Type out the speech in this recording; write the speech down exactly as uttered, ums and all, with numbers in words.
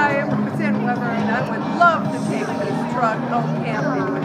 Hi, I'm Roseanne Weber, and I would love to take this truck go camping.